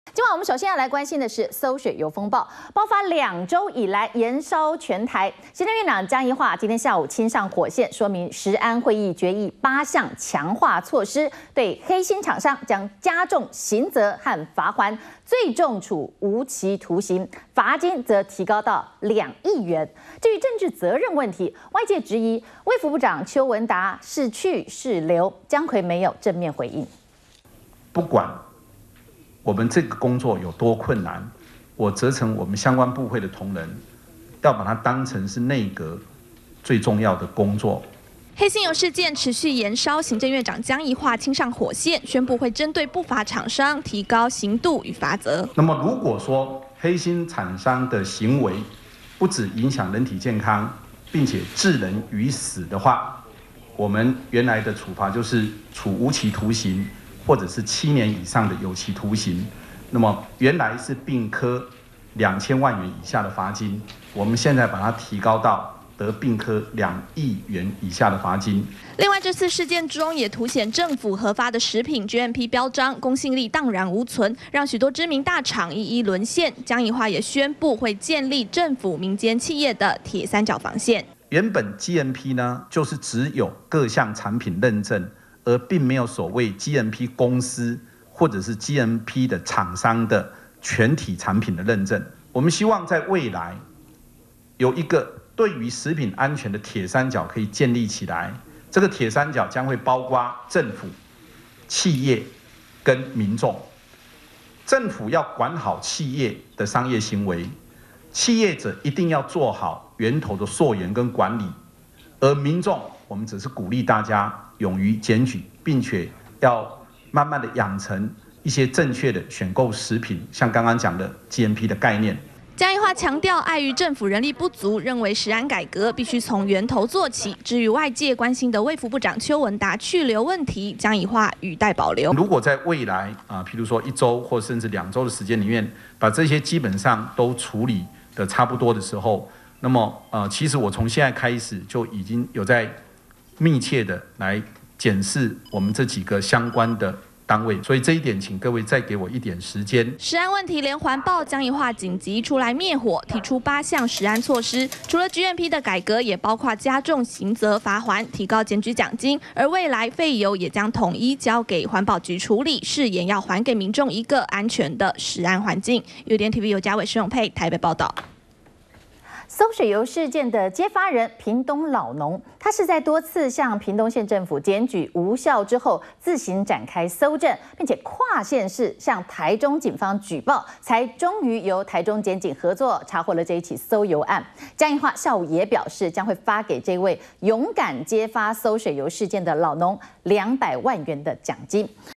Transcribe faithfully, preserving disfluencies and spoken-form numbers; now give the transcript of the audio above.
今晚我们首先要来关心的是馊水油风暴爆发两周以来延烧全台。行政院长江宜樺今天下午亲上火线，说明食安会议决议八项强化措施，对黑心厂商将加重刑责和罚锾，最重处无期徒刑，罚金则提高到两亿元。至于政治责任问题，外界质疑卫福部长邱文达是去是留，姜揆没有正面回应。 不管我们这个工作有多困难，我责成我们相关部会的同仁，要把它当成是内阁最重要的工作。 黑心油事件持续延烧，行政院长江宜樺亲上火线，宣布会针对不法厂商提高刑度与罚则。 那么，如果说黑心厂商的行为不只影响人体健康，并且致人于死的话，我们原来的处罚就是处无期徒刑，或者是七年以上的有期徒刑。那么原来是并科两千万元以下的罚金，我们现在把它提高到得并科两亿元以下的罚金。 另外，这次事件中也凸显政府核发的食品 G M P 标章公信力荡然无存，让许多知名大厂一一沦陷。江宜樺也宣布会建立政府、民间企业的铁三角防线。 原本 G M P 呢，就是只有各项产品认证，而并没有所谓 G M P 公司或者是 G M P 的厂商的全体产品的认证。我们希望在未来有一个对于食品安全的铁三角可以建立起来。这个铁三角将会包括政府、企业跟民众。政府要管好企业的商业行为，企业者一定要做好源头的溯源跟管理，而民众我们只是鼓励大家勇于检举，并且要慢慢的养成一些正确的选购食品，像刚刚讲的 G M P 的概念。 江宜樺强调，碍于政府人力不足，认为食安改革必须从源头做起。至于外界关心的卫福部长邱文达去留问题，江宜樺语带保留。 如果在未来啊，譬如说一周或甚至两周的时间里面，把这些基本上都处理的差不多的时候，那么呃，其实我从现在开始就已经有在密切的来检视我们这几个相关的单位，所以这一点请各位再给我一点时间。 食安问题连环爆，江宜樺紧急出来灭火，提出八项食安措施，除了 G M P 的改革，也包括加重刑责罚锾，提高检举奖金，而未来废油也将统一交给环保局处理，誓言要还给民众一个安全的食安环境。U D N T V 由嘉伟、施永佩台北报道。 馊水油事件的揭发人屏东老农，他是在多次向屏东县政府检举无效之后，自行展开搜证，并且跨县市向台中警方举报，才终于由台中检警合作查获了这一起馊油案。江宜樺下午也表示，将会发给这位勇敢揭发馊水油事件的老农两百万元的奖金。